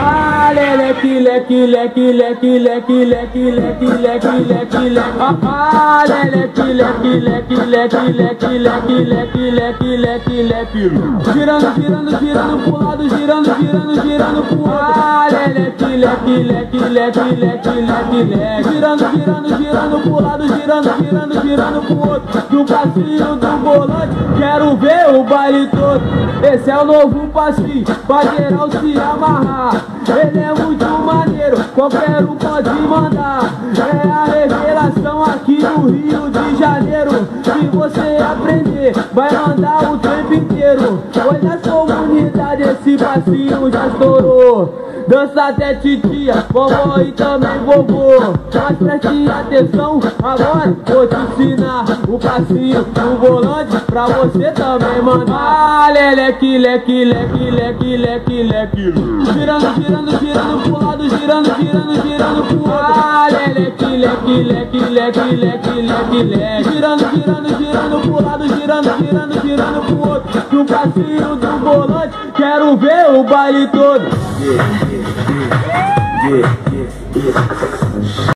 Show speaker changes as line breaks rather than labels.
Ah, leque, leque, leque, leque, leque, leque, leque, leque, leque, leque. Ah, leque, leque, leque, leque, leque, leque, leque, leque, leque, leque. Girando, girando, girando pro lado, girando, girando, girando pro outro. Ah, leque, leque, leque, leque, leque, leque, leque. Girando, girando, girando pro lado, girando, girando, girando pro outro. Do passinho do volante, quero ver o baile todo. Esse é o novo passinho, pra geral se amarrar. Ele é muito maneiro, qualquer um pode mandar. É a revelação aqui no Rio de Janeiro. Se você aprender, vai mandar o tempo inteiro. Olha só, unidade, esse passinho já estourou. Dança até titia, vovó e também vovô. Mas preste atenção, agora vou te ensinar o passinho do volante pra você também mandar. Leque, leque, leque, leque, leque, leque. Girando, girando, girando pro lado, girando, girando, girando pro outro. Leque, leque, leque, leque, leque, leque, leque. Girando, girando, girando pro lado, girando, girando, girando pro outro. Do passinho do volante, quero ver o baile todo.